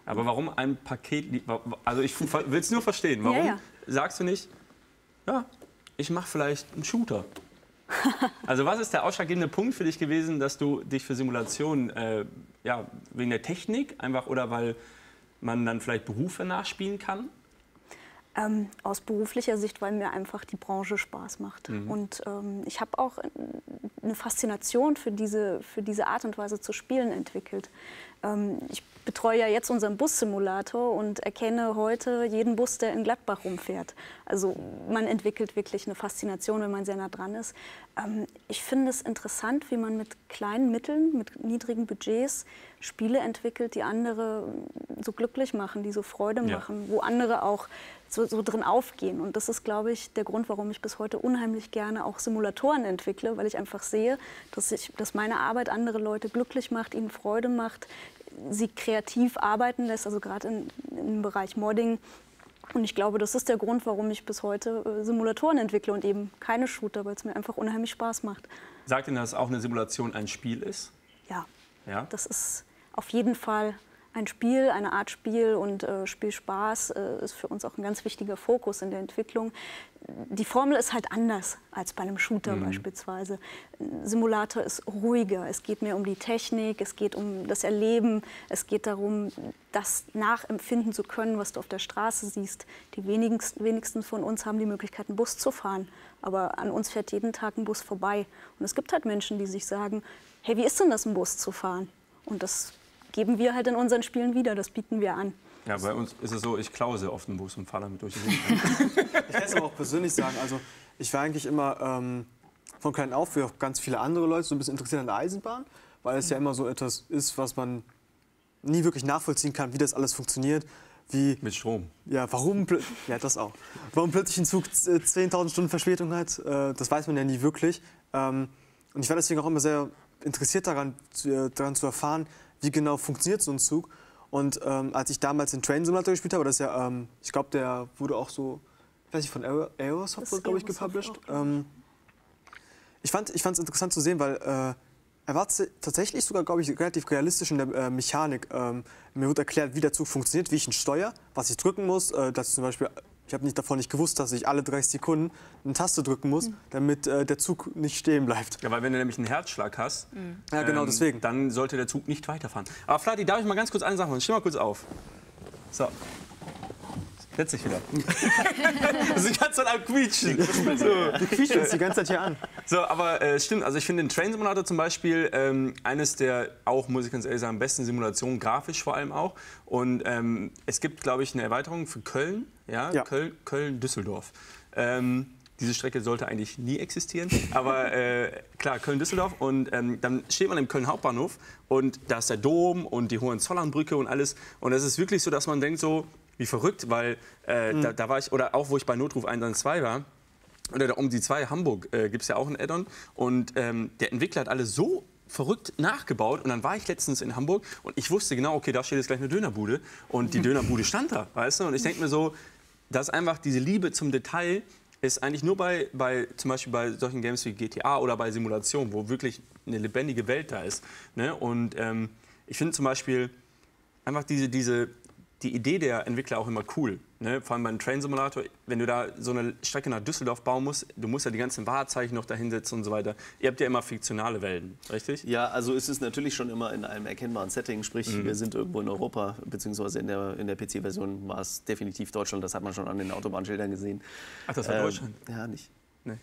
Aber warum ein Paket? Also ich will es nur verstehen. Warum sagst du nicht, ja, ich mache vielleicht einen Shooter? Also was ist der ausschlaggebende Punkt für dich gewesen, dass du dich für Simulationen, ja, wegen der Technik einfach oder weil man dann vielleicht Berufe nachspielen kann? Aus beruflicher Sicht, weil mir einfach die Branche Spaß macht. Und ich habe auch eine Faszination für diese Art und Weise zu spielen entwickelt. Ich betreue ja jetzt unseren Bussimulator und erkenne heute jeden Bus, der in Gladbach rumfährt. Also man entwickelt wirklich eine Faszination, wenn man sehr nah dran ist. Ich finde es interessant, wie man mit kleinen Mitteln, mit niedrigen Budgets Spiele entwickelt, die andere so glücklich machen, die so Freude machen, wo andere auch so drin aufgehen. Und das ist, glaube ich, der Grund, warum ich bis heute unheimlich gerne auch Simulatoren entwickle, weil ich einfach sehe, dass meine Arbeit andere Leute glücklich macht, ihnen Freude macht, sie kreativ arbeiten lässt, also gerade im Bereich Modding. Und ich glaube, das ist der Grund, warum ich bis heute Simulatoren entwickle und eben keine Shooter, weil es mir einfach unheimlich Spaß macht. Sagt Ihnen, dass auch eine Simulation ein Spiel ist? Ja, das ist auf jeden Fall ein Spiel, eine Art Spiel, und Spielspaß ist für uns auch ein ganz wichtiger Fokus in der Entwicklung. Die Formel ist halt anders als bei einem Shooter beispielsweise. Ein Simulator ist ruhiger, es geht mehr um die Technik, es geht um das Erleben, es geht darum, das nachempfinden zu können, was du auf der Straße siehst. Die wenigsten von uns haben die Möglichkeit, einen Bus zu fahren, aber an uns fährt jeden Tag ein Bus vorbei. Und es gibt halt Menschen, die sich sagen, hey, wie ist denn das, einen Bus zu fahren? Und das geben wir halt in unseren Spielen wieder, das bieten wir an. Ja, bei uns ist es so, ich klaue sehr oft einen Bus und fahre damit durch die Gegend. Ich kann es aber auch persönlich sagen, also ich war eigentlich immer von klein auf, wie auch ganz viele andere Leute, so ein bisschen interessiert an der Eisenbahn, weil es ja immer so etwas ist, was man nie wirklich nachvollziehen kann, wie das alles funktioniert. Wie, mit Strom. Ja, warum, ja, das auch. Warum plötzlich ein Zug 10.000 Stunden Verspätung hat, das weiß man ja nie wirklich. Und ich war deswegen auch immer sehr interessiert daran zu erfahren, wie genau funktioniert so ein Zug. Und als ich damals den Train Simulator gespielt habe, das ja, ich glaube, der wurde auch so, ich weiß nicht, von Aerosoft, glaube ich, gepublished. Ich fand es interessant zu sehen, weil er war tatsächlich sogar, glaube ich, relativ realistisch in der Mechanik. Mir wurde erklärt, wie der Zug funktioniert, wie ich ihn steuere, was ich drücken muss. Dass ich zum Beispiel, ich habe davon nicht gewusst, dass ich alle 30 Sekunden eine Taste drücken muss, damit der Zug nicht stehen bleibt. Ja, weil wenn du nämlich einen Herzschlag hast, ja, genau, deswegen. Dann sollte der Zug nicht weiterfahren. Aber Fladi, darf ich mal ganz kurz eine Sache machen? Steh mal kurz auf. So. Setz dich wieder. Das ist die ganze Zeit am Quietschen. Du quietschst uns die ganze Zeit hier an. So, aber stimmt, also ich finde den Train Simulator zum Beispiel eines der auch, muss ich ganz ehrlich sagen, besten Simulationen, grafisch vor allem auch. Und es gibt, glaube ich, eine Erweiterung für Köln, ja? Köln-Düsseldorf. Diese Strecke sollte eigentlich nie existieren, aber klar, Köln-Düsseldorf, und dann steht man im Köln Hauptbahnhof und da ist der Dom und die Hohenzollernbrücke und alles, und es ist wirklich so, dass man denkt so, wie verrückt, weil da war ich, oder auch wo ich bei Notruf 112 war, oder um die 2 Hamburg gibt es ja auch ein Add-on, und der Entwickler hat alles so verrückt nachgebaut, und dann war ich letztens in Hamburg und ich wusste genau, okay, da steht jetzt gleich eine Dönerbude, und die Dönerbude stand da, weißt du, und ich denke mir so, dass einfach diese Liebe zum Detail ist eigentlich nur zum Beispiel bei solchen Games wie GTA oder bei Simulationen, wo wirklich eine lebendige Welt da ist, ne? Und ich finde zum Beispiel einfach die Idee der Entwickler auch immer cool, ne? Vor allem beim Train Simulator, wenn du da so eine Strecke nach Düsseldorf bauen musst, du musst ja die ganzen Wahrzeichen noch dahinsetzen und so weiter. Ihr habt ja immer fiktionale Welten, richtig? Ja, also ist es natürlich schon immer in einem erkennbaren Setting, sprich wir sind irgendwo in Europa, beziehungsweise in der PC-Version war es definitiv Deutschland, das hat man schon an den Autobahnschildern gesehen. Ach, das war Deutschland? Ja, nicht. Nee.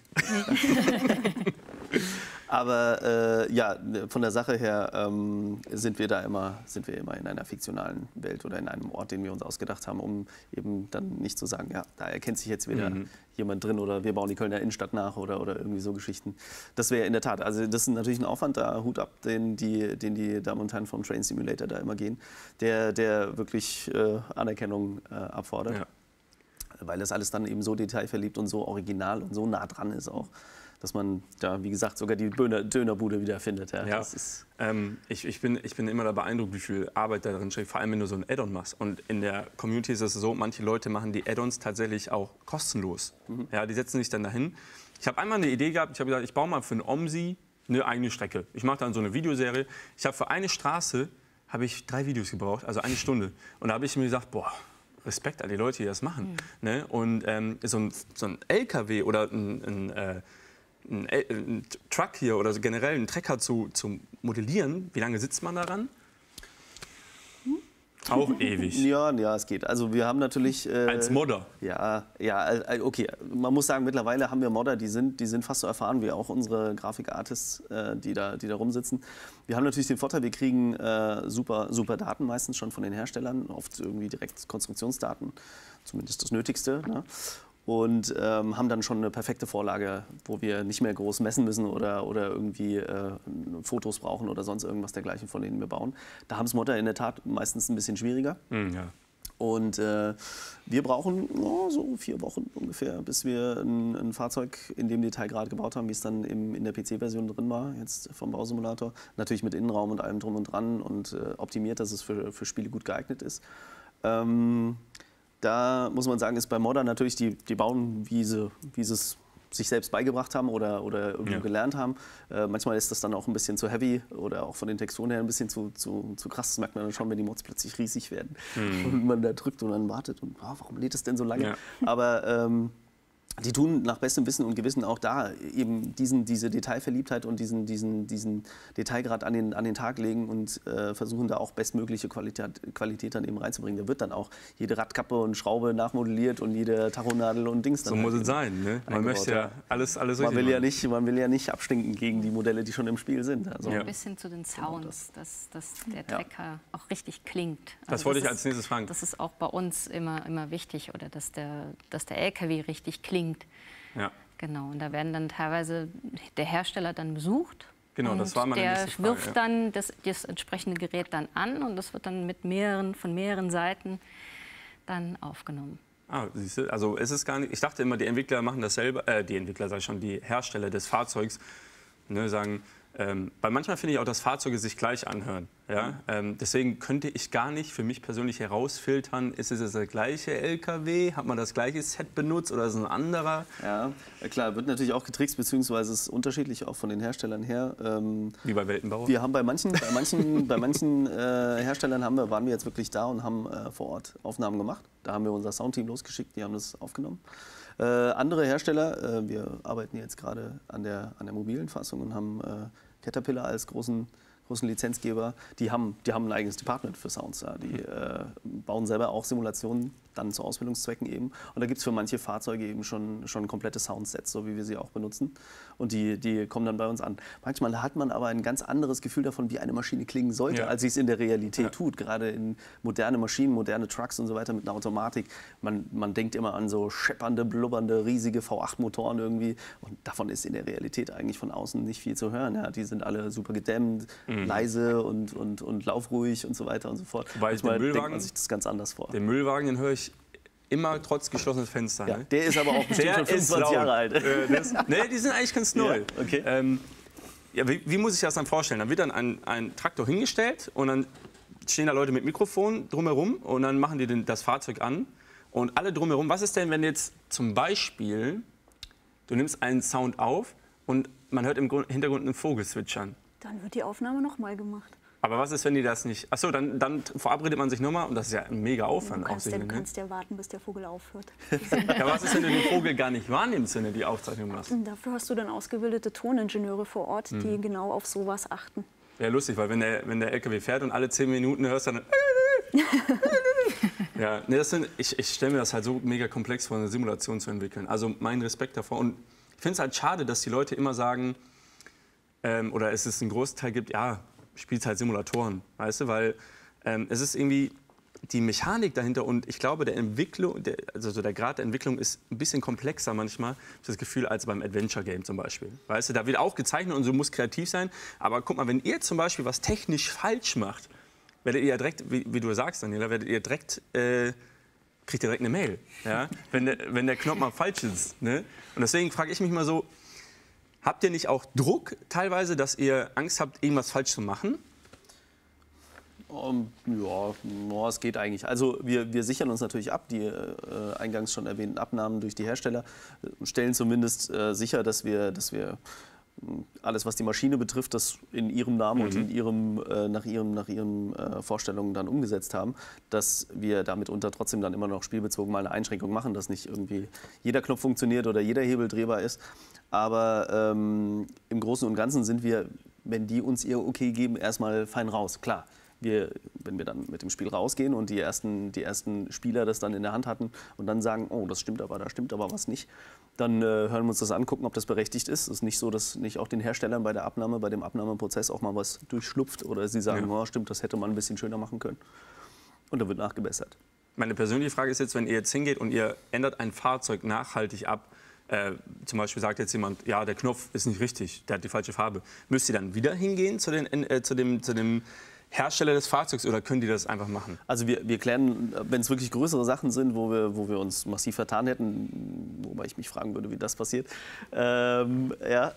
Aber ja, von der Sache her sind wir immer in einer fiktionalen Welt oder in einem Ort, den wir uns ausgedacht haben, um eben dann nicht zu sagen, ja, da erkennt sich jetzt wieder jemand drin oder wir bauen die Kölner Innenstadt nach oder irgendwie so Geschichten. Das wäre in der Tat, also das ist natürlich ein Aufwand, da Hut ab, den die Damen und Herren vom Train Simulator da immer gehen, der wirklich Anerkennung abfordert. Ja. Weil das alles dann eben so detailverliebt und so original und so nah dran ist auch, dass man da, wie gesagt, sogar die Dönerbude wieder findet. Ja. Das ist ich bin immer da beeindruckt, wie viel Arbeit da drin steckt, vor allem wenn du so ein Add-on machst. Und in der Community ist es so, manche Leute machen die Add-ons tatsächlich auch kostenlos. Ja, die setzen sich dann dahin. Ich habe einmal eine Idee gehabt, ich habe gesagt, ich baue mal für einen OMSI eine eigene Strecke. Ich mache dann so eine Videoserie. Ich habe für eine Straße habe ich 3 Videos gebraucht, also 1 Stunde. Und da habe ich mir gesagt, boah, Respekt an die Leute, die das machen. Ne? Und so ein LKW oder ein Truck hier oder so generell einen Trecker zu modellieren, wie lange sitzt man daran? Auch ewig. Ja, es geht. Also wir haben natürlich... Als Modder? Ja, okay. Man muss sagen, mittlerweile haben wir Modder, die sind fast so erfahren wie auch unsere Grafik-Artists, die da rumsitzen. Wir haben natürlich den Vorteil, wir kriegen super Daten meistens schon von den Herstellern, oft irgendwie direkt Konstruktionsdaten, zumindest das Nötigste. Ne? Und haben dann schon eine perfekte Vorlage, wo wir nicht mehr groß messen müssen oder irgendwie Fotos brauchen oder sonst irgendwas dergleichen, von denen wir bauen. Da haben es Modder in der Tat meistens ein bisschen schwieriger. Ja. Und wir brauchen so 4 Wochen ungefähr, bis wir ein Fahrzeug in dem Detail gerade gebaut haben, wie es dann in der PC-Version drin war, jetzt vom Bausimulator. Natürlich mit Innenraum und allem drum und dran und optimiert, dass es für Spiele gut geeignet ist. Da muss man sagen, ist bei Modder natürlich, die bauen, wie sie es sich selbst beigebracht haben oder irgendwo gelernt haben. Manchmal ist das dann auch ein bisschen zu heavy oder auch von den Texturen her ein bisschen zu krass. Das merkt man dann schon, wenn die Mods plötzlich riesig werden und man da drückt und dann wartet und warum lädt es denn so lange? Ja. Aber die tun nach bestem Wissen und Gewissen auch da eben diese Detailverliebtheit und diesen Detailgrad an den Tag legen und versuchen da auch bestmögliche Qualität dann eben reinzubringen. Da wird dann auch jede Radkappe und Schraube nachmodelliert und jede Tachonadel und Dings dann. So muss es sein, ne? Man möchte ja alles man will ja nicht abstinken gegen die Modelle, die schon im Spiel sind. Also ein bisschen zu den Sounds, dass der Trecker auch richtig klingt. Also das wollte ich als nächstes fragen. Das ist auch bei uns immer wichtig, oder dass der LKW richtig klingt. Ja. Genau, und da werden dann teilweise der Hersteller dann besucht. Genau, das war meine nächste Frage. Der wirft dann das entsprechende Gerät dann an und das wird dann von mehreren Seiten dann aufgenommen. Ah, siehst du, also es ist gar nicht, ich dachte immer, die Entwickler machen das selber, die Hersteller des Fahrzeugs, ne, sagen, weil manchmal finde ich auch, dass Fahrzeuge sich gleich anhören. Ja? Deswegen könnte ich gar nicht für mich persönlich herausfiltern, ist es der gleiche LKW, hat man das gleiche Set benutzt oder ist es ein anderer? Ja, klar, wird natürlich auch getrickst, beziehungsweise ist unterschiedlich auch von den Herstellern her. Wie bei Weltenbauer? Wir haben bei manchen Herstellern waren wir jetzt wirklich da und haben vor Ort Aufnahmen gemacht. Da haben wir unser Soundteam losgeschickt, die haben das aufgenommen. Andere Hersteller, wir arbeiten jetzt gerade an der mobilen Fassung und haben Caterpillar als großen Lizenzgeber, die haben ein eigenes Department für Sounds. Ja. Die bauen selber auch Simulationen, dann zu Ausbildungszwecken eben. Und da gibt es für manche Fahrzeuge eben schon komplette Soundsets, so wie wir sie auch benutzen. Und die kommen dann bei uns an. Manchmal hat man aber ein ganz anderes Gefühl davon, wie eine Maschine klingen sollte, als sie es in der Realität tut. Gerade in moderne Maschinen, moderne Trucks und so weiter mit einer Automatik. Man denkt immer an so scheppernde, blubbernde, riesige V8-Motoren irgendwie. Und davon ist in der Realität eigentlich von außen nicht viel zu hören. Ja. Die sind alle super gedämmt, leise und laufruhig und so weiter und so fort. Manchmal denkt man sich das ganz anders vor. Den Müllwagen, den höre ich immer trotz geschlossenes Fenster. Ja, ne? der ist aber auch bestimmt schon 25 Jahre alt. Nee, die sind eigentlich ganz neu. Ja, okay. Wie muss ich das dann vorstellen? Dann wird dann ein Traktor hingestellt und dann stehen da Leute mit Mikrofon drumherum und dann machen die das Fahrzeug an und alle drumherum. Was ist denn, wenn jetzt zum Beispiel, du nimmst einen Sound auf und man hört im Hintergrund einen Vogel zwitschern? Dann wird die Aufnahme nochmal gemacht. Aber was ist, wenn die das nicht... Achso, dann verabredet man sich nochmal und das ist ja ein mega Aufwand. Du kannst ja warten, bis der Vogel aufhört. Ja, was ist, wenn du den Vogel gar nicht wahrnimmst, wenn du die Aufzeichnung machst? Dafür hast du dann ausgebildete Toningenieure vor Ort, die genau auf sowas achten. Ja, lustig, weil wenn der LKW fährt und alle 10 Minuten hörst du dann... Ja, nee, ich stelle mir das halt so mega komplex vor, eine Simulation zu entwickeln. Also mein Respekt davor. Und ich finde es halt schade, dass die Leute immer sagen, oder es ist ein Großteil gibt, ja, spielt halt Simulatoren, weißt du, weil es ist irgendwie die Mechanik dahinter und ich glaube, der Grad der Entwicklung ist ein bisschen komplexer manchmal, das Gefühl, als beim Adventure-Game zum Beispiel. Weißt du, da wird auch gezeichnet und so muss kreativ sein, aber guck mal, wenn ihr zum Beispiel was technisch falsch macht, werdet ihr ja direkt, wie du sagst, Daniela, kriegt ihr direkt eine Mail, ja? wenn der Knopf mal falsch ist. Ne? Und deswegen frage ich mich mal so, habt ihr nicht auch Druck teilweise, dass ihr Angst habt, irgendwas falsch zu machen? Ja, es geht eigentlich. Also wir sichern uns natürlich ab. Die eingangs schon erwähnten Abnahmen durch die Hersteller stellen zumindest sicher, dass wir alles, was die Maschine betrifft, das in ihrem Namen und in nach ihren Vorstellungen dann umgesetzt haben, dass wir damit trotzdem dann immer noch spielbezogen mal eine Einschränkung machen, dass nicht irgendwie jeder Knopf funktioniert oder jeder Hebel drehbar ist. Aber im Großen und Ganzen sind wir, wenn die uns ihr Okay geben, erstmal fein raus. Klar, wenn wir dann mit dem Spiel rausgehen und die ersten Spieler das dann in der Hand hatten und dann sagen, oh, das stimmt aber, da stimmt aber was nicht, dann hören wir uns das an, gucken, ob das berechtigt ist. Es ist nicht so, dass nicht auch den Herstellern bei dem Abnahmeprozess auch mal was durchschlupft oder sie sagen, oh, stimmt, das hätte man ein bisschen schöner machen können. Und dann wird nachgebessert. Meine persönliche Frage ist jetzt, wenn ihr jetzt hingeht und ihr ändert ein Fahrzeug nachhaltig ab, zum Beispiel sagt jetzt jemand, ja, der Knopf ist nicht richtig, der hat die falsche Farbe. Müsst ihr dann wieder hingehen zu dem Hersteller des Fahrzeugs oder können die das einfach machen? Also wir klären, wenn es wirklich größere Sachen sind, wo wir uns massiv vertan hätten, wobei ich mich fragen würde, wie das passiert, dann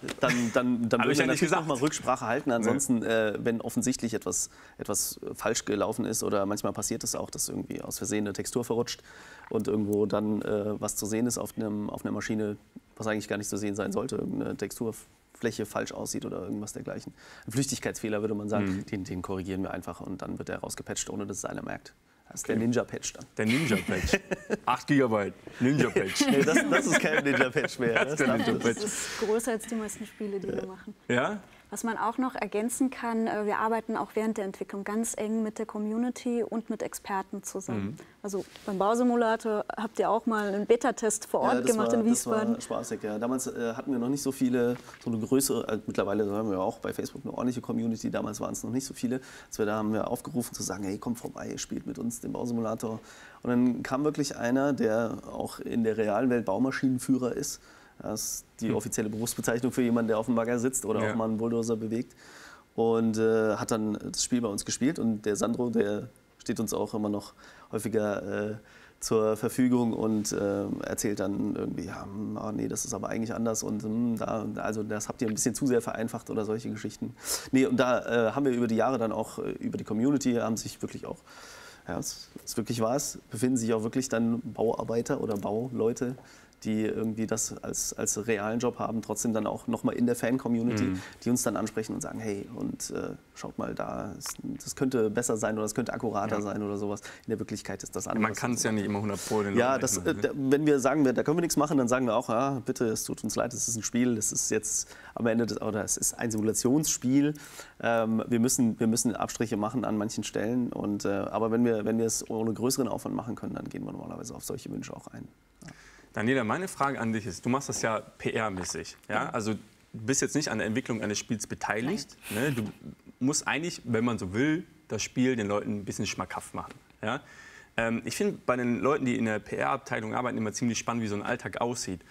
würden wir natürlich noch mal Rücksprache halten. Ansonsten, wenn offensichtlich etwas falsch gelaufen ist oder manchmal passiert es auch, dass irgendwie aus Versehen eine Textur verrutscht und irgendwo dann was zu sehen ist auf einer Maschine, was eigentlich gar nicht zu sehen sein sollte, irgendeine Texturfläche falsch aussieht oder irgendwas dergleichen. Ein Flüchtigkeitsfehler würde man sagen, den korrigieren wir einfach und dann wird der rausgepatcht, ohne dass es einer merkt. Das ist der Ninja-Patch dann. Der Ninja-Patch. 8 GB Ninja-Patch. Nee, das ist kein Ninja-Patch mehr. Das ist größer als die meisten Spiele, die wir machen. Ja? Was man auch noch ergänzen kann, wir arbeiten auch während der Entwicklung ganz eng mit der Community und mit Experten zusammen. Also beim Bausimulator habt ihr auch mal einen Beta-Test vor Ort gemacht in Wiesbaden. Das war spaßig, ja. Damals hatten wir noch nicht so viele, so eine größere, mittlerweile haben wir auch bei Facebook eine ordentliche Community, damals waren es noch nicht so viele. Da haben wir aufgerufen zu sagen, hey, kommt vorbei, spielt mit uns den Bausimulator. Und dann kam wirklich einer, der auch in der realen Welt Baumaschinenführer ist. Das ist die offizielle Berufsbezeichnung für jemanden, der auf dem Bagger sitzt oder auch mal einen Bulldozer bewegt. Und hat dann das Spiel bei uns gespielt. Und der Sandro, der steht uns auch immer noch häufiger zur Verfügung und erzählt dann irgendwie, ja, nee, das ist aber eigentlich anders und also das habt ihr ein bisschen zu sehr vereinfacht oder solche Geschichten. Nee, und da haben wir über die Jahre dann auch über die Community haben sich wirklich auch, ja, es ist wirklich wahr, es befinden sich auch wirklich dann Bauarbeiter oder Bauleute, die irgendwie das als realen Job haben, trotzdem dann auch nochmal in der Fan-Community, die uns dann ansprechen und sagen, hey, und schaut mal da, das könnte besser sein oder das könnte akkurater sein oder sowas. In der Wirklichkeit ist das anders. Man kann es ja nicht immer 100%. Ja, wenn wir sagen, da können wir nichts machen, dann sagen wir auch, ja, bitte, es tut uns leid, es ist ein Spiel, es ist jetzt am Ende, es ist ein Simulationsspiel. Wir müssen Abstriche machen an manchen Stellen, aber wenn wir es ohne größeren Aufwand machen können, dann gehen wir normalerweise auf solche Wünsche auch ein. Ja. Daniela, meine Frage an dich ist, du machst das ja PR-mäßig. Ja? Also du bist jetzt nicht an der Entwicklung eines Spiels beteiligt. Ne? Du musst eigentlich, wenn man so will, das Spiel den Leuten ein bisschen schmackhaft machen. Ja? Ich finde bei den Leuten, die in der PR-Abteilung arbeiten, immer ziemlich spannend, wie so ein Alltag aussieht.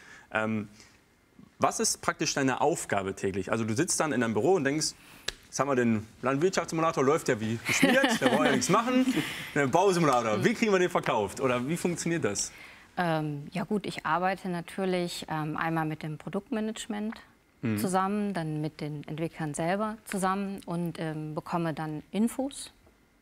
Was ist praktisch deine Aufgabe täglich? Also du sitzt dann in deinem Büro und denkst, jetzt haben wir den Landwirtschaftssimulator, läuft ja wie geschmiert, da wollen wir ja nichts machen. Der Bausimulator, wie kriegen wir den verkauft? Oder wie funktioniert das? Ja gut, ich arbeite natürlich einmal mit dem Produktmanagement zusammen, dann mit den Entwicklern selber zusammen und bekomme dann Infos.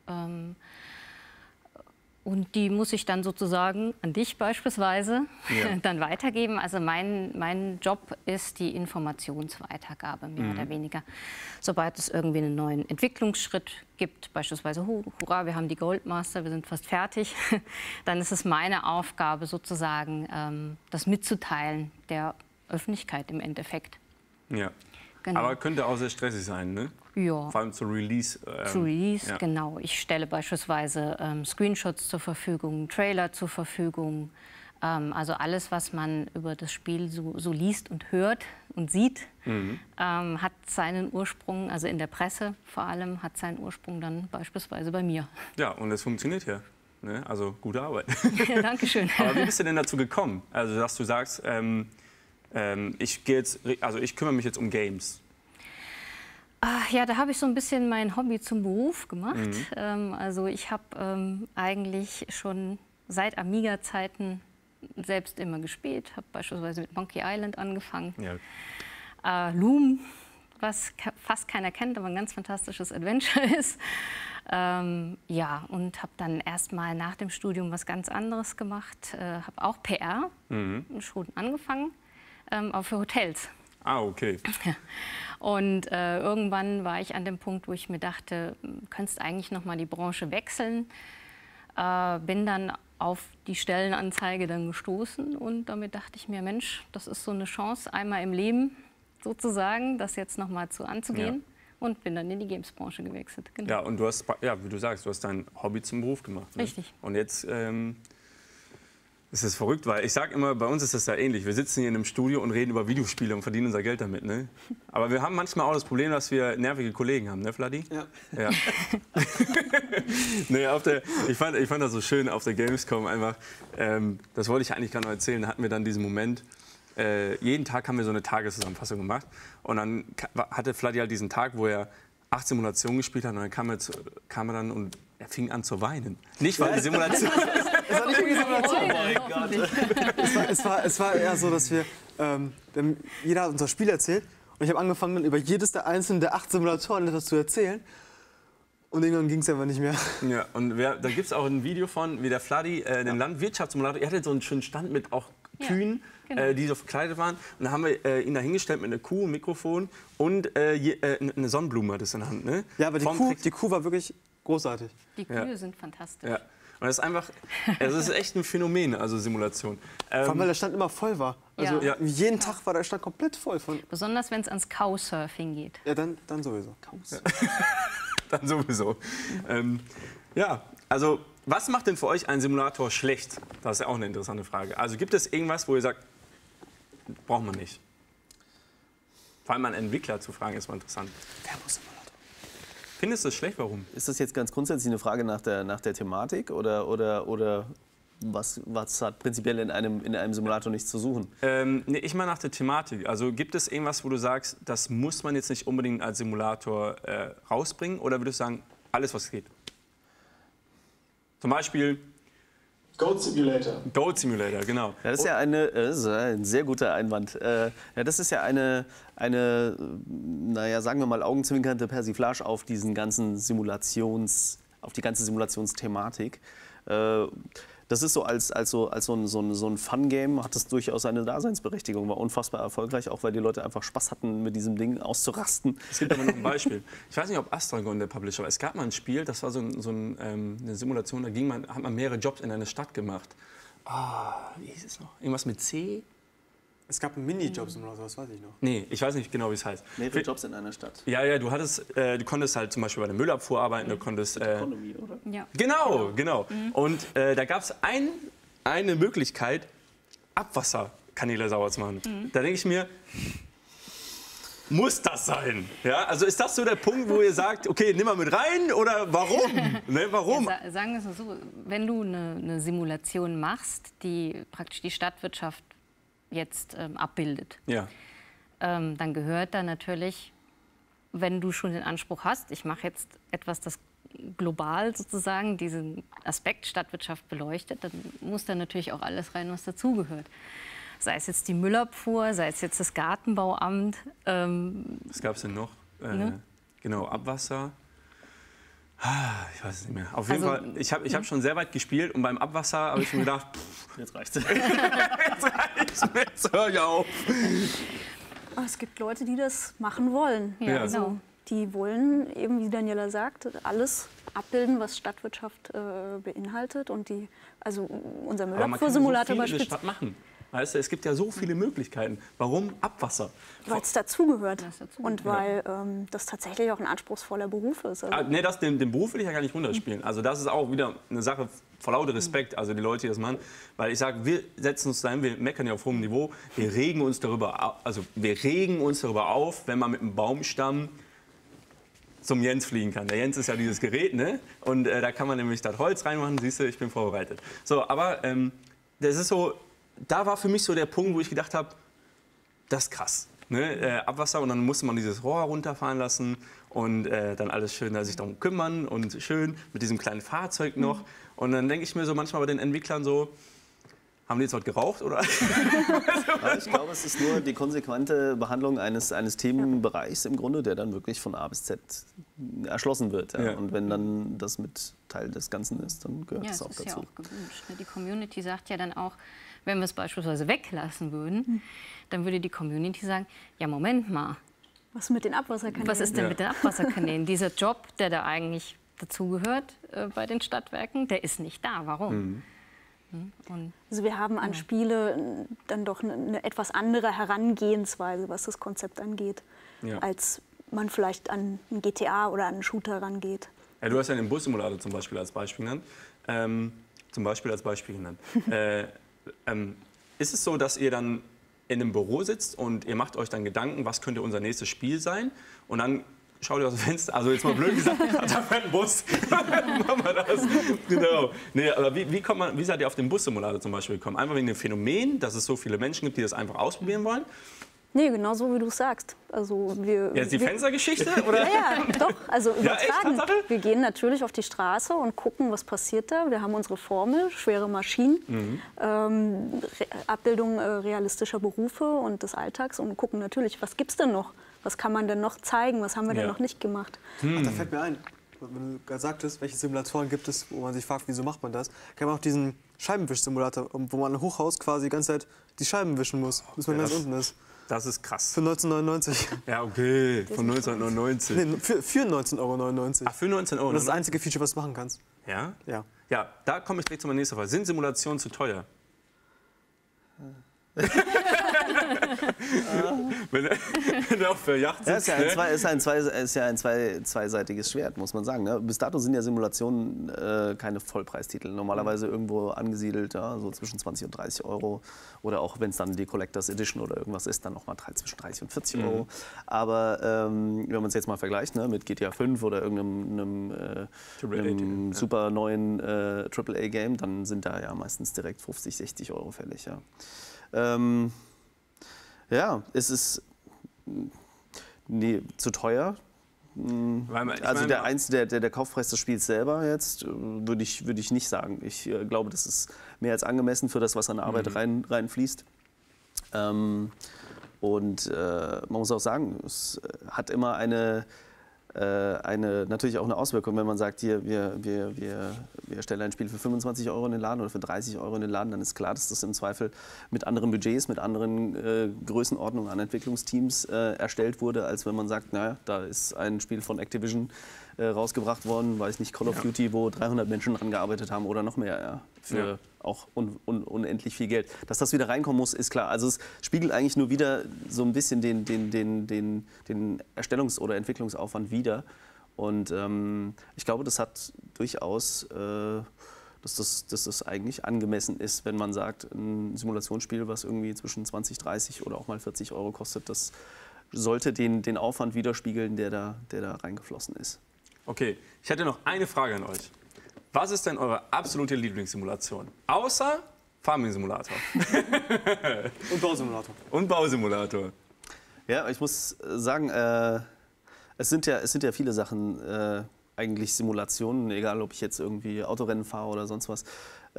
Und die muss ich dann sozusagen an dich beispielsweise dann weitergeben. Also mein Job ist die Informationsweitergabe, mehr oder weniger. Sobald es irgendwie einen neuen Entwicklungsschritt gibt, beispielsweise, hurra, wir haben die Goldmaster, wir sind fast fertig, dann ist es meine Aufgabe sozusagen, das mitzuteilen der Öffentlichkeit im Endeffekt. Ja. Genau. Aber könnte auch sehr stressig sein, ne? Ja. Vor allem zur Release. Ja. Genau. Ich stelle beispielsweise Screenshots zur Verfügung, Trailer zur Verfügung. Also alles, was man über das Spiel so liest und hört und sieht, hat seinen Ursprung, also in der Presse vor allem, hat seinen Ursprung dann beispielsweise bei mir. Ja, und es funktioniert ja. Ne? Also gute Arbeit. Ja, danke schön. Aber wie bist du denn dazu gekommen? Also dass du sagst, ich kümmere mich jetzt um Games. Ja, da habe ich so ein bisschen mein Hobby zum Beruf gemacht. Also ich habe eigentlich schon seit Amiga-Zeiten selbst immer gespielt. Habe beispielsweise mit Monkey Island angefangen. Ja. Loom, was fast keiner kennt, aber ein ganz fantastisches Adventure ist. Ja, und habe dann erst mal nach dem Studium was ganz anderes gemacht. Habe auch PR schon angefangen. Auch für Hotels. Ah, okay. Und irgendwann war ich an dem Punkt, wo ich mir dachte, könntest eigentlich noch mal die Branche wechseln. Bin dann auf die Stellenanzeige dann gestoßen und damit dachte ich mir, Mensch, das ist so eine Chance, einmal im Leben sozusagen, das jetzt noch mal anzugehen. Ja. Und bin dann in die Games-Branche gewechselt. Genau. Ja, und du hast, ja, wie du sagst, du hast dein Hobby zum Beruf gemacht. Ne? Richtig. Und jetzt ist es verrückt, weil ich sage immer, bei uns ist das ja ähnlich. Wir sitzen hier in einem Studio und reden über Videospiele und verdienen unser Geld damit. Ne? Aber wir haben manchmal auch das Problem, dass wir nervige Kollegen haben, ne, Vladi? Ja. Nee, ich fand das so schön auf der Gamescom einfach. Das wollte ich eigentlich gerade noch erzählen. Da hatten wir dann diesen Moment. Jeden Tag haben wir so eine Tageszusammenfassung gemacht. Und dann hatte Vladi halt diesen Tag, wo er 8 Simulationen gespielt hat. Und dann kam er dann und er fing an zu weinen. Nicht, weil die Simulation... Es war nicht irgendwie Simulation. Oh mein Gott. Es war eher so, dass jeder hat unser Spiel erzählt. Und ich habe angefangen, dann über jedes der einzelnen der 8 Simulatoren etwas zu erzählen. Und irgendwann ging es einfach nicht mehr. Ja, und da gibt es auch ein Video von, wie der Vladi den Landwirtschaftssimulator, er hatte so einen schönen Stand mit auch Kühen, genau. Die so verkleidet waren. Und da haben wir ihn da hingestellt mit einer Kuh, einem Mikrofon und eine Sonnenblume hat es in der Hand. Ne? Ja, aber die Kuh war wirklich großartig. Die Kühe sind fantastisch. Ja. Und das ist einfach, es ist echt ein Phänomen, also Simulation. Vor allem, weil der Stand immer voll war. Also jeden Tag war der Stand komplett voll. Besonders wenn es ans Cowsurfing geht. Ja, dann sowieso. Dann sowieso. Ja, also was macht denn für euch einen Simulator schlecht? Das ist ja auch eine interessante Frage. Also gibt es irgendwas, wo ihr sagt, braucht man nicht? Vor allem einen Entwickler zu fragen, ist mal interessant. Werbesimulator. Findest du es schlecht? Warum? Ist das jetzt ganz grundsätzlich eine Frage nach der Thematik oder was hat prinzipiell in einem Simulator nichts zu suchen? Nee, ich meine nach der Thematik. Also gibt es irgendwas, wo du sagst, das muss man jetzt nicht unbedingt als Simulator rausbringen? Oder würdest du sagen, alles was geht? Zum Beispiel Goat Simulator. Goat Simulator, genau. Ja, das ist ja das ist ein sehr guter Einwand. Ja, das ist ja eine, naja, sagen wir mal, augenzwinkernde Persiflage auf die ganze Simulationsthematik. Das ist so als so ein Fun-Game hat das durchaus eine Daseinsberechtigung, war unfassbar erfolgreich, auch weil die Leute einfach Spaß hatten, mit diesem Ding auszurasten. Es gibt aber noch ein Beispiel. Ich weiß nicht, ob Astragon der Publisher war. Es gab mal ein Spiel, das war eine Simulation, da hat man mehrere Jobs in einer Stadt gemacht. Wie hieß es noch? Irgendwas mit C? Es gab einen Minijob-Simulator, das weiß ich noch. Nee, ich weiß nicht genau, wie es heißt. Mehrere Jobs in einer Stadt. Ja, du konntest halt zum Beispiel bei der Müllabfuhr arbeiten, du konntest... Economy, oder? Ja. Genau. Und da gab es eine Möglichkeit, Abwasserkanäle sauber zu machen. Da denke ich mir, muss das sein? Ja, also ist das so der Punkt, wo ihr sagt, okay, nimm mal mit rein oder warum? Ne, warum? Ja, sagen wir es mal so, wenn du eine Simulation machst, die praktisch die Stadtwirtschaft jetzt abbildet, dann gehört da natürlich, wenn du schon den Anspruch hast, ich mache jetzt etwas, das global sozusagen diesen Aspekt Stadtwirtschaft beleuchtet, dann muss da natürlich auch alles rein, was dazugehört. Sei es jetzt die Müllabfuhr, sei es jetzt das Gartenbauamt. Was gab es denn noch? Genau, Abwasser. Ich weiß es nicht mehr. Auf jeden Fall, ich hab schon sehr weit gespielt und beim Abwasser habe ich mir gedacht, Jetzt reicht's. Jetzt hör ich auf. Aber es gibt Leute, die das machen wollen. Ja, Also, genau. die wollen, eben wie Daniela sagt, alles abbilden, was Stadtwirtschaft beinhaltet. Und unser Aber man kann so Müllabfuhr-Simulator viel in der beispielsweise. Stadt machen. Weißt du, es gibt ja so viele Möglichkeiten. Warum Abwasser? Weil es dazugehört. Das dazugehört. Und weil das tatsächlich auch ein anspruchsvoller Beruf ist. Also, Nee, den Beruf will ich ja gar nicht runterspielen. Also das ist auch wieder eine Sache vor lauter Respekt, also die Leute, die das machen. Weil ich sage, wir setzen uns dahin, wir meckern ja auf hohem Niveau, wir regen uns darüber auf, wenn man mit einem Baumstamm zum Jens fliegen kann. Der Jens ist ja dieses Gerät, ne? Und da kann man nämlich das Holz reinmachen, siehst du, ich bin vorbereitet. So, aber das ist so, da war für mich so der Punkt, wo ich gedacht habe, das ist krass. Ne? Abwasser und dann musste man dieses Rohr runterfahren lassen und dann alles schön sich darum kümmern und schön mit diesem kleinen Fahrzeug noch. Und dann denke ich mir so manchmal bei den Entwicklern so, haben die jetzt was geraucht oder? Ja, ich glaube, es ist nur die konsequente Behandlung eines Themenbereichs im Grunde, der dann wirklich von A bis Z erschlossen wird. Ja. Ja. Und wenn dann das mit Teil des Ganzen ist, dann gehört das auch ist dazu. ja auch gewünscht. Ne? Die Community sagt ja dann auch, Wenn wir es beispielsweise weglassen würden, dann würde die Community sagen, ja, Moment mal, Was mit den Abwasserkanälen? was ist denn mit den Abwasserkanälen? Dieser Job, der da eigentlich dazugehört bei den Stadtwerken, der ist nicht da. Warum? Also wir haben an Spiele dann doch eine etwas andere Herangehensweise, was das Konzept angeht, als man vielleicht an ein GTA oder an einen Shooter rangeht. Ja, du hast ja den Bussimulator zum Beispiel als Beispiel genannt. Ist es so, dass ihr dann in einem Büro sitzt und ihr macht euch dann Gedanken, was könnte unser nächstes Spiel sein? Und dann schaut ihr aus dem Fenster, also jetzt mal blöd gesagt, da fährt ein Bus. Machen wir das. Genau. Nee, aber wie seid ihr auf den Bussimulator zum Beispiel gekommen? Einfach wegen dem Phänomen, dass es so viele Menschen gibt, die das einfach ausprobieren wollen? Nee, genau so, wie du es sagst. Also Jetzt die Fenstergeschichte? Oder? Ja, doch. Also Ja, echt? übertragen. Tatsache? Wir gehen natürlich auf die Straße und gucken, was passiert da. Wir haben unsere Formel, schwere Maschinen, Abbildung realistischer Berufe und des Alltags und gucken natürlich, was gibt es denn noch? Was kann man denn noch zeigen? Was haben wir denn noch nicht gemacht? Ach, da fällt mir ein, wenn du gerade sagtest, welche Simulatoren gibt es, wo man sich fragt, wieso macht man das? Kann man auch diesen Scheibenwisch-Simulator, wo man ein Hochhaus quasi die ganze Zeit die Scheiben wischen muss, bis man ganz unten ist. Das ist krass. Für 19,99 €. Ja, okay, von 1999. Nee, für 19,99 €. Ach, für 19 Euro. Und das ist das einzige Feature, was du machen kannst. Ja? Ja. Ja, da komme ich direkt zu meiner nächsten Frage. Sind Simulationen zu teuer? Wenn du auch für Yacht Ja, ist sitzt, ja ein zweiseitiges Schwert, muss man sagen. Ne? Bis dato sind ja Simulationen keine Vollpreistitel. Normalerweise irgendwo angesiedelt, ja, so zwischen 20 und 30 Euro. Oder auch wenn es dann die Collectors Edition oder irgendwas ist, dann nochmal zwischen 30 und 40 Euro. Aber wenn man es jetzt mal vergleicht, ne, mit GTA 5 oder irgendeinem super neuen AAA-Game, dann sind da ja meistens direkt 50, 60 Euro fällig. Ja. Ja, es ist zu teuer. Also der Kaufpreis des Spiels selber jetzt würde ich nicht sagen. Ich glaube, das ist mehr als angemessen für das, was an Arbeit reinfließt. Und man muss auch sagen, es hat immer natürlich auch eine Auswirkung, wenn man sagt, hier, wir stellen ein Spiel für 25 Euro in den Laden oder für 30 Euro in den Laden, dann ist klar, dass das im Zweifel mit anderen Budgets, mit anderen Größenordnungen an Entwicklungsteams erstellt wurde, als wenn man sagt, naja, da ist ein Spiel von Activision rausgebracht worden, weiß nicht, Call of Duty, wo 300 Menschen dran gearbeitet haben oder noch mehr, für auch unendlich viel Geld. Dass das wieder reinkommen muss, ist klar. Also es spiegelt eigentlich nur wieder so ein bisschen den Erstellungs- oder Entwicklungsaufwand wider. Und ich glaube, das hat durchaus, dass das eigentlich angemessen ist, wenn man sagt, ein Simulationsspiel, was irgendwie zwischen 20, 30 oder auch mal 40 Euro kostet, das sollte den Aufwand widerspiegeln, der da reingeflossen ist. Okay, ich hätte noch eine Frage an euch. Was ist denn eure absolute Lieblingssimulation? Außer Farming Simulator. Und Bausimulator. Und Bausimulator. Ja, ich muss sagen, es sind ja viele Sachen eigentlich Simulationen, egal ob ich jetzt irgendwie Autorennen fahre oder sonst was.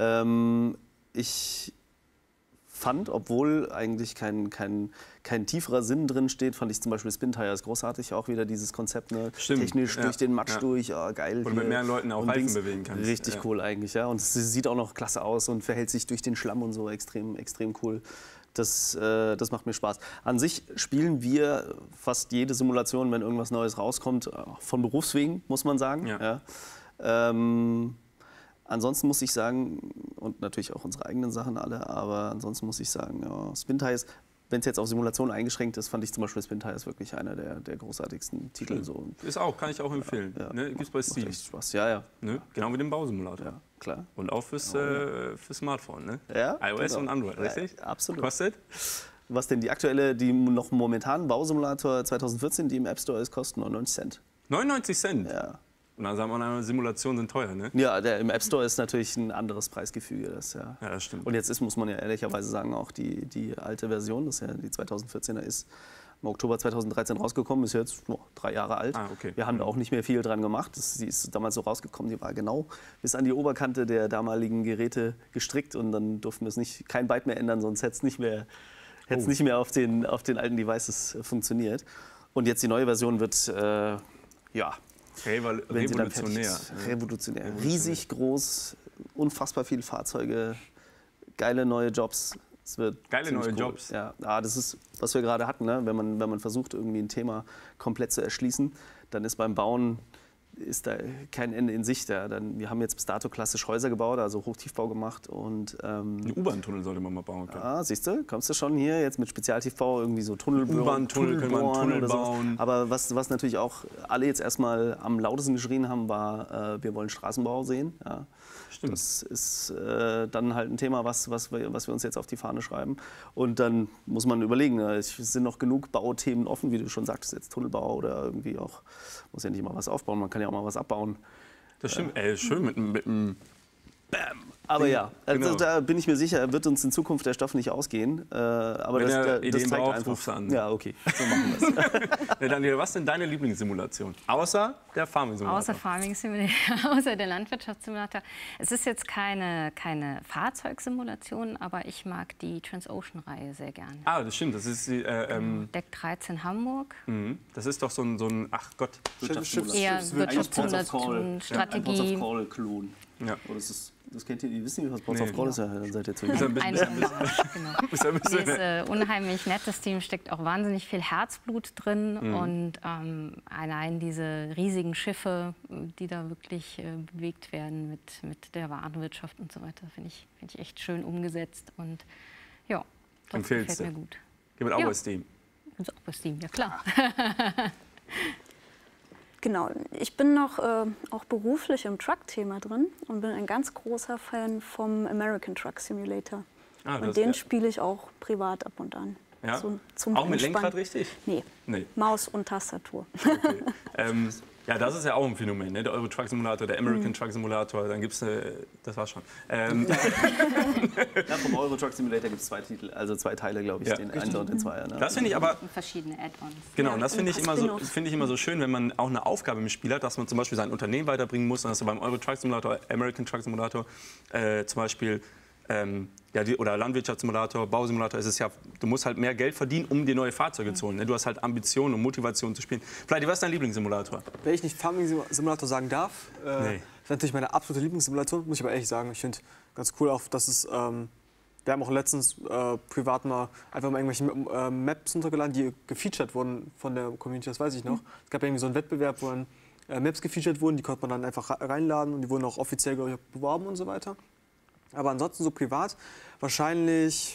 Ich fand, obwohl eigentlich kein tieferer Sinn drin steht, fand ich zum Beispiel Spin Tires großartig, auch wieder dieses Konzept, ne? Technisch durch den Matsch durch, geil. Und mit mehr Leuten auch Reifen bewegen kannst. Richtig cool eigentlich, ja. Und es sieht auch noch klasse aus und verhält sich durch den Schlamm und so extrem cool. Das macht mir Spaß. An sich spielen wir fast jede Simulation, wenn irgendwas Neues rauskommt, von Berufswegen, muss man sagen. Ja. Ansonsten muss ich sagen, und natürlich auch unsere eigenen Sachen alle, aber ansonsten muss ich sagen, ja, Spin Tires, wenn es jetzt auf Simulation eingeschränkt ist, fand ich zum Beispiel Spin Tires wirklich einer der großartigsten Titel. So. Ist auch, kann ich auch empfehlen. Ja. Ne? Gibt's bei Steam. Macht echt Spaß, ja. Ne? Genau wie den Bausimulator. Ja, klar. Und auch fürs Smartphone, ne? Ja, iOS genau. und Android, richtig? Ja, absolut. Kostet? Was denn die noch momentan Bausimulator 2014, die im App Store ist, kosten 99 Cent. 99 Cent? Ja. Und dann sagt man, Simulationen sind teuer, ne? Ja, im App Store ist natürlich ein anderes Preisgefüge. Ja, das stimmt. Und jetzt muss man ja ehrlicherweise sagen, auch die alte Version, das ja die 2014er ist, im Oktober 2013 rausgekommen, ist jetzt noch 3 Jahre alt. Okay. Wir haben da auch nicht mehr viel dran gemacht. Sie ist damals so rausgekommen, die war genau bis an die Oberkante der damaligen Geräte gestrickt und dann durften wir kein Byte mehr ändern, sonst hätte es nicht mehr auf den alten Devices funktioniert. Und jetzt die neue Version wird, Revolutionär. Riesig groß, unfassbar viele Fahrzeuge, geile neue Jobs. Es wird Geile neue cool. Jobs. Ja, das ist, was wir gerade hatten, ne? Wenn man versucht, irgendwie ein Thema komplett zu erschließen, dann ist beim Bauen ist da kein Ende in Sicht. Ja. Wir haben jetzt bis dato klassisch Häuser gebaut, also Hochtiefbau gemacht. Und, einen U-Bahn-Tunnel sollte man mal bauen können. Siehst du, kommst du schon hier jetzt mit Spezialtiefbau irgendwie so U-Bahn-Tunnel können wir einen Tunnel bauen. Aber was natürlich auch alle jetzt erstmal am lautesten geschrien haben, war, wir wollen Straßenbau sehen. Ja. Stimmt. Das ist dann halt ein Thema, was wir uns jetzt auf die Fahne schreiben. Und dann muss man überlegen, es sind noch genug Bauthemen offen, wie du schon sagtest, jetzt Tunnelbau oder irgendwie auch, muss ja nicht immer was aufbauen, man kann ja auch mal was abbauen. Das stimmt, schön mit einem Bam. Aber ja, Genau. da bin ich mir sicher, wird uns in Zukunft der Stoff nicht ausgehen. Aber Wenn er das Ideen zeigt braucht, einfach. rufst du an. Ja, okay, so machen wir es. Ja, Daniela, was ist denn deine Lieblingssimulation? Außer der Farming-Simulator. Außer Farming Simulator, außer der Landwirtschaftssimulator. Es ist jetzt keine Fahrzeugsimulation, aber ich mag die Transocean-Reihe sehr gerne. Ah, das stimmt. Das ist die, Deck 13 Hamburg. das ist doch so ein ach Gott. Eher Wirtschaftssimulation, Strategie. Klon. Ja. Oh, das kennt ihr, die wissen nicht, was Ports of Call ist, ja, dann seid ihr zu Ist ein Ein bisschen, Hommage, genau. ist ein bisschen, Nee, ist unheimlich nett. Das Team steckt auch wahnsinnig viel Herzblut drin. Und allein diese riesigen Schiffe, die da wirklich bewegt werden mit der Warenwirtschaft und so weiter, finde ich echt schön umgesetzt. Und ja, das Empfehlst gefällt du? mir gut. Gibt auch Ja. bei Steam. Und auch bei Steam, ja klar. Genau, ich bin noch auch beruflich im Truck-Thema drin und bin ein ganz großer Fan vom American Truck Simulator. Und den spiele ich auch privat ab und an. Ja? So, zum Auch mit Entspannen. Lenkrad richtig? Nee, Nee. Maus und Tastatur. Okay. Ja, das ist ja auch ein Phänomen, ne? Der Euro Truck Simulator, der American Truck Simulator, dann gibt es, das war's schon. Ja, vom Euro Truck Simulator gibt es zwei Titel, also zwei Teile, glaube ich, Ja. den einen und den Zweier. Ne? Das finde ich aber, Und verschiedene Add-ons. genau, Ja, und das und finde ich, ein paar find ich immer so schön, wenn man auch eine Aufgabe im Spiel hat, dass man zum Beispiel sein Unternehmen weiterbringen muss, und dass du beim Euro Truck Simulator, American Truck Simulator zum Beispiel, oder Landwirtschaftssimulator, Bausimulator, ist es ja, du musst halt mehr Geld verdienen, um dir neue Fahrzeuge zu holen. Ne? Du hast halt Ambitionen und Motivation zu spielen. Vielleicht, was ist dein Lieblingssimulator? Wenn ich nicht Farming-Simulator sagen darf, Nee. ist natürlich meine absolute Lieblingssimulation, muss ich aber ehrlich sagen. Ich finde ganz cool auch, dass es, wir haben auch letztens privat mal einfach mal irgendwelche Maps runtergeladen, die gefeatured wurden von der Community, das weiß ich noch. Es gab irgendwie so einen Wettbewerb, wo dann Maps gefeatured wurden, die konnte man dann einfach reinladen und die wurden auch offiziell, glaube ich, beworben und so weiter. Aber ansonsten so privat wahrscheinlich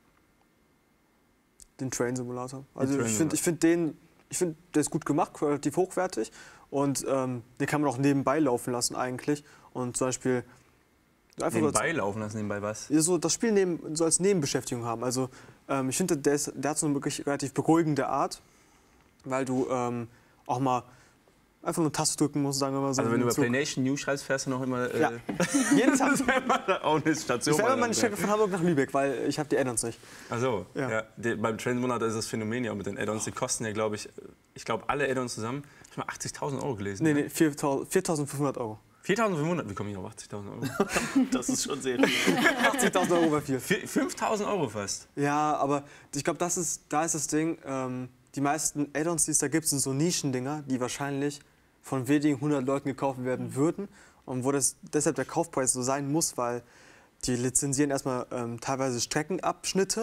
den Train Simulator. Also ich finde, der ist gut gemacht, qualitativ hochwertig und den kann man auch nebenbei laufen lassen eigentlich. Und zum Beispiel einfach Nebenbei laufen lassen, nebenbei was? so das Spiel so als Nebenbeschäftigung haben. Also ich finde, der hat so eine wirklich relativ beruhigende Art, weil du auch mal einfach nur eine Taste drücken musst, sagen wir mal so. Also wenn du bei PlayNation News schreibst, fährst du noch immer Ja. Jeden Tag. auch eine Station. Ich fahre immer meine Strecke von Hamburg nach Lübeck, weil ich habe die Add-ons nicht. Also, Ja. beim Train Simulator ist das Phänomen ja auch mit den Add-ons. Die kosten ja, glaube ich alle Add-ons zusammen, ich habe mal 80.000 € gelesen. Nee, 4.500 €. 4.500, wie komme ich auf 80.000 €? Das ist schon sehr viel. 80.000 € bei 4. 5.000 € fast. Ja, aber ich glaube, da ist das Ding, die meisten Add-ons, die es da gibt, sind so Nischendinger, die wahrscheinlich von wenigen 100 Leuten gekauft werden würden und wo deshalb der Kaufpreis so sein muss, weil die lizenzieren erstmal teilweise Streckenabschnitte,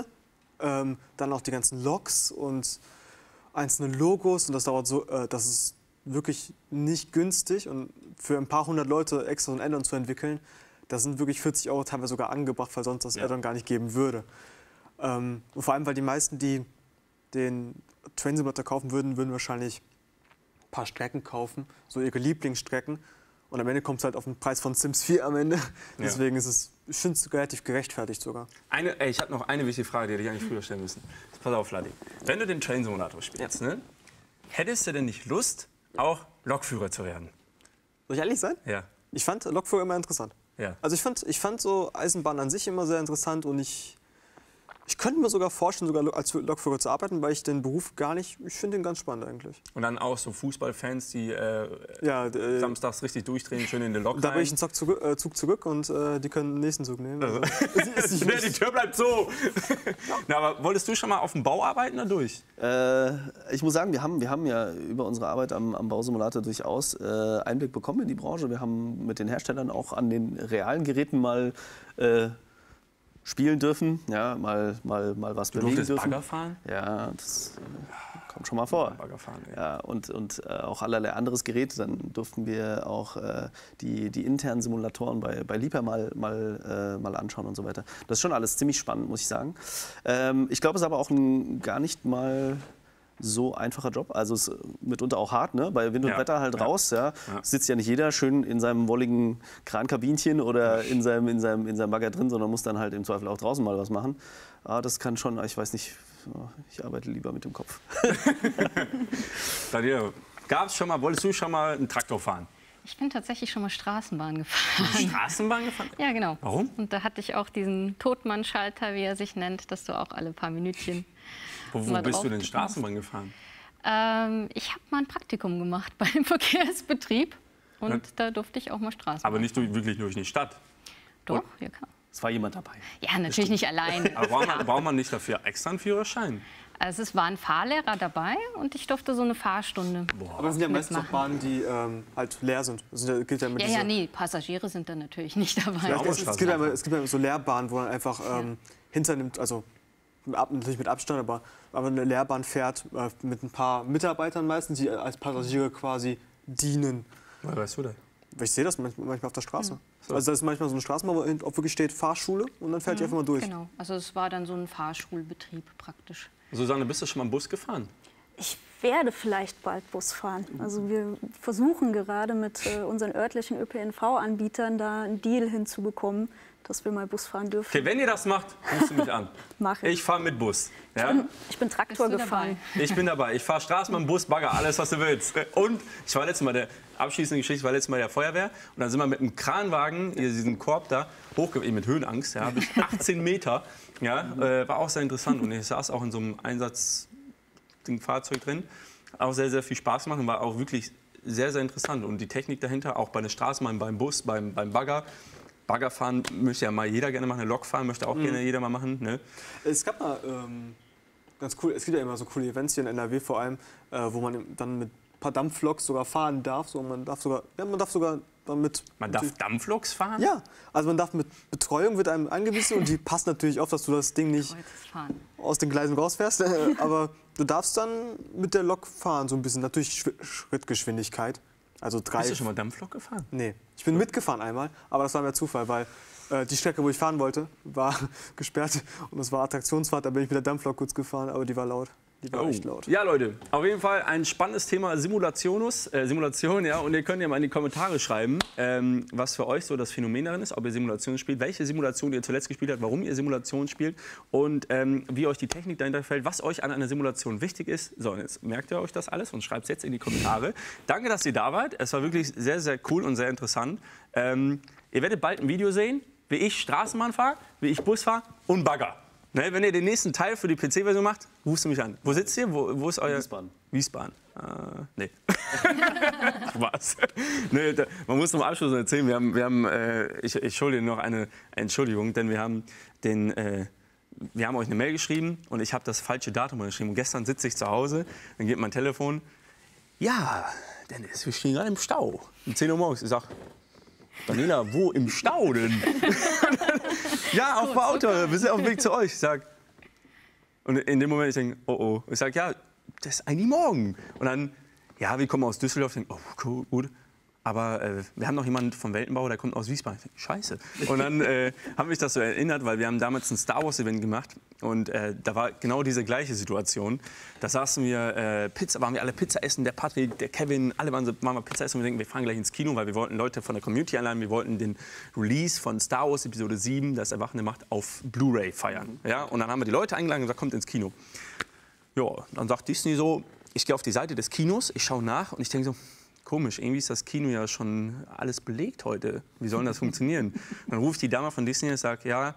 dann auch die ganzen Logs und einzelne Logos und das dauert so, das ist wirklich nicht günstig und für ein paar hundert Leute extra so ein Add-on zu entwickeln, da sind wirklich 40 € teilweise sogar angebracht, weil sonst das Add-on gar nicht geben würde. Und vor allem, weil die meisten, die den Train Simulator kaufen würden wahrscheinlich ein paar Strecken kaufen, so ihre Lieblingsstrecken. Und am Ende kommt es halt auf den Preis von Sims 4 am Ende. Deswegen ist es, ich finde es relativ gerechtfertigt sogar. Ich habe noch eine wichtige Frage, die hätte ich eigentlich früher stellen müssen. Pass auf, Vladi. Wenn du den Train Simulator spielst, ne, hättest du denn nicht Lust, auch Lokführer zu werden? Soll ich ehrlich sein? Ja. Ich fand Lokführer immer interessant. Ja. Also ich fand so Eisenbahn an sich immer sehr interessant und ich könnte mir sogar vorstellen, sogar als Lokführer zu arbeiten, weil ich den Beruf gar nicht, ich finde den ganz spannend eigentlich. Und dann auch so Fußballfans, die Ja, samstags richtig durchdrehen, schön in den Lok da bin rein. ich einen Zug zurück und die können den nächsten Zug nehmen. Also, Die Tür bleibt so. Na, aber wolltest du schon mal auf dem Bau arbeiten oder durch? Ich muss sagen, wir haben ja über unsere Arbeit am Bausimulator durchaus Einblick bekommen in die Branche. Wir haben mit den Herstellern auch an den realen Geräten mal spielen dürfen, ja, mal was bewegen dürfen. Bagger fahren? Ja, das kommt schon mal vor. Bagger fahren, ja, und auch allerlei anderes Gerät. Dann durften wir auch die internen Simulatoren bei Liebherr mal anschauen und so weiter. Das ist schon alles ziemlich spannend, muss ich sagen. Ich glaube, es ist aber auch ein gar nicht mal so einfacher Job. Also es ist mitunter auch hart, ne? Bei Wind und Wetter halt raus. Ja. Sitzt ja nicht jeder schön in seinem wolligen Krankabinchen oder in seinem Bagger drin, sondern muss dann halt im Zweifel auch draußen mal was machen. Aber das kann schon, ich weiß nicht, ich arbeite lieber mit dem Kopf. Daniela, wolltest du schon mal einen Traktor fahren? Ich bin tatsächlich schon mal Straßenbahn gefahren. Straßenbahn gefahren? Ja, genau. Warum? Und da hatte ich auch diesen Totmannschalter, wie er sich nennt, dass du auch alle paar Minütchen. Wo bist du denn Straßenbahn gefahren? Ich habe mal ein Praktikum gemacht bei einem Verkehrsbetrieb und da durfte ich auch mal Straßenbahn. Aber nicht wirklich durch die Stadt? Doch, ja klar. Es war jemand dabei. Ja, natürlich nicht allein. Aber braucht man nicht dafür extra einen Führerschein? Also es war ein Fahrlehrer dabei und ich durfte so eine Fahrstunde. Aber das sind ja meistens auch Bahnen, die halt leer sind. Gilt ja, ja, nee, Passagiere sind da natürlich nicht dabei. Ja, es gibt ja so Leerbahnen, wo man einfach hinternimmt, also natürlich mit Abstand, aber eine Leerbahn fährt mit ein paar Mitarbeitern meistens, die als Passagiere quasi dienen. Woher weißt du das? Ich sehe das manchmal auf der Straße. Also da ist manchmal so eine Straßenbahn, wo auch wirklich steht Fahrschule und dann fährt die einfach mal durch. Genau, also es war dann so ein Fahrschulbetrieb praktisch. Susanne, bist du schon mal Bus gefahren? Ich werde vielleicht bald Bus fahren. Also wir versuchen gerade mit unseren örtlichen ÖPNV-Anbietern da einen Deal hinzubekommen, dass wir mal Bus fahren dürfen. Okay, wenn ihr das macht, rufst du mich an. Mach ich. Ich fahre mit Bus. Ja? Ich bin Traktor gefahren. Ich bin dabei. Ich fahre Straßenbahn, Bus, Bagger, alles, was du willst. Und ich war letztes Mal, der Feuerwehr. Und dann sind wir mit einem Kranwagen, diesen Korb da, hochgegangen, mit Höhenangst, ja, bis 18 Meter. Ja, war auch sehr interessant. Und ich saß auch in so einem Fahrzeug drin. Auch sehr, sehr viel Spaß gemacht und war auch wirklich sehr, sehr interessant. Und die Technik dahinter, auch bei der Straßenbahn, beim Bus, beim Bagger. Bagger fahren möchte ja mal jeder gerne machen, eine Lok fahren möchte auch gerne jeder mal machen. Ne? Es gab mal ganz cool, es gibt ja immer so coole Events hier in NRW vor allem, wo man dann mit ein paar Dampfloks sogar fahren darf. So, man darf sogar damit. Man darf Dampfloks fahren? Ja, also man darf mit Betreuung wird einem angewiesen und die passt natürlich auf, dass du das Ding nicht aus den Gleisen rausfährst. Aber du darfst dann mit der Lok fahren, so ein bisschen. Natürlich Schrittgeschwindigkeit. Also Bist du schon mal Dampflok gefahren? Nee, ich bin mitgefahren einmal, aber das war mehr Zufall, weil die Strecke, wo ich fahren wollte, war gesperrt und es war Attraktionsfahrt. Da bin ich mit der Dampflok kurz gefahren, aber die war laut. Die war echt laut. Ja, Leute, auf jeden Fall ein spannendes Thema Simulation, ja. Und ihr könnt ja mal in die Kommentare schreiben, was für euch so das Phänomen darin ist, ob ihr Simulation spielt, welche Simulation ihr zuletzt gespielt habt, warum ihr Simulation spielt und wie euch die Technik dahinter gefällt, was euch an einer Simulation wichtig ist. So, und jetzt merkt ihr euch das alles und schreibt es jetzt in die Kommentare. Danke, dass ihr da wart. Es war wirklich sehr, sehr cool und sehr interessant. Ihr werdet bald ein Video sehen, wie ich Straßenbahn fahre, wie ich Bus fahre und Bagger. Ne, wenn ihr den nächsten Teil für die PC-Version macht, rufst du mich an. Wo sitzt ihr? Wo ist euer... Wiesbaden. Nee. Spaß. Nee, man muss zum Abschluss erzählen, ich schulde noch eine Entschuldigung, denn wir haben euch eine Mail geschrieben und ich habe das falsche Datum geschrieben. Und gestern sitze ich zu Hause, dann geht mein Telefon. Ja, Dennis, wir stehen gerade im Stau. Um 10 Uhr morgens. Ich sage, Daniela, wo im Stau denn? Ja, auf dem Auto, wir sind auf dem Weg zu euch. Ich sag, und in dem Moment, ich denke, oh. Ich sage, ja, das ist eigentlich morgen. Und dann, ja, wir kommen aus Düsseldorf. Ich denke, oh, cool, gut. Aber wir haben noch jemanden vom Weltenbau, der kommt aus Wiesbaden. Ich denke, scheiße. Und dann haben mich das so erinnert, weil wir haben damals ein Star Wars Event gemacht. Und da war genau diese gleiche Situation. Da saßen wir, waren wir alle Pizza essen, der Patrick, der Kevin, alle waren wir Pizza essen und wir denken, wir fahren gleich ins Kino, weil wir wollten Leute von der Community einladen, wir wollten den Release von Star Wars Episode 7, das Erwachende Macht, auf Blu-ray feiern. Ja? Und dann haben wir die Leute eingeladen und gesagt, kommt ins Kino. Ja, dann sagt Disney so, ich gehe auf die Seite des Kinos, ich schaue nach und ich denke so, komisch, irgendwie ist das Kino ja schon alles belegt heute. Wie soll das funktionieren? Dann ruft die Dame von Disney und sagt, ja,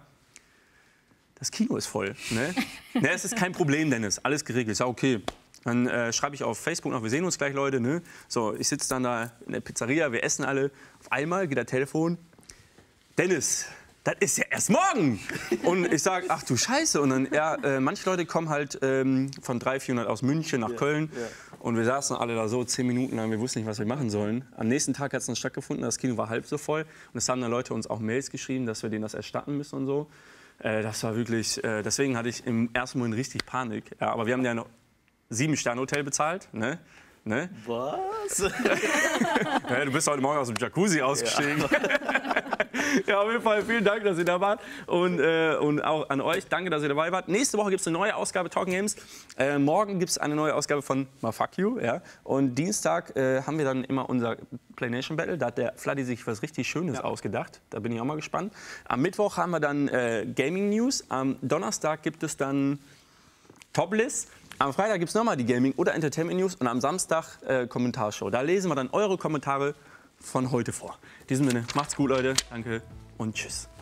das Kino ist voll. Ne? Ne, es ist kein Problem, Dennis, alles geregelt. Ich sage, okay. Dann schreibe ich auf Facebook noch, wir sehen uns gleich, Leute. Ne? So, ich sitze dann da in der Pizzeria, wir essen alle. Auf einmal geht das Telefon, Dennis, das ist ja erst morgen. Und ich sage, ach du Scheiße. Und dann, ja, manche Leute kommen halt von 300, 400 aus München nach Köln. Ja. Und wir saßen alle da so 10 Minuten lang, wir wussten nicht, was wir machen sollen. Am nächsten Tag hat es dann stattgefunden, das Kino war halb so voll. Und es haben dann Leute uns auch Mails geschrieben, dass wir denen das erstatten müssen und so. Das war wirklich, deswegen hatte ich im ersten Moment richtig Panik. Ja, aber wir haben ja noch 7-Sterne-Hotel bezahlt, ne? Ne? Was? Ja, du bist heute Morgen aus dem Jacuzzi ausgestiegen. Ja, auf jeden Fall vielen Dank, dass ihr da wart. Und auch an euch, danke, dass ihr dabei wart. Nächste Woche gibt es eine neue Ausgabe Talking Games. Morgen gibt es eine neue Ausgabe von Ma Fuck You. Ja? Und Dienstag haben wir dann immer unser Play Nation Battle. Da hat der Fladdy sich was richtig Schönes ausgedacht. Da bin ich auch mal gespannt. Am Mittwoch haben wir dann Gaming News. Am Donnerstag gibt es dann Toplist. Am Freitag gibt es nochmal die Gaming- oder Entertainment News und am Samstag Kommentarshow. Da lesen wir dann eure Kommentare von heute vor. In diesem Sinne, macht's gut, Leute. Danke und tschüss.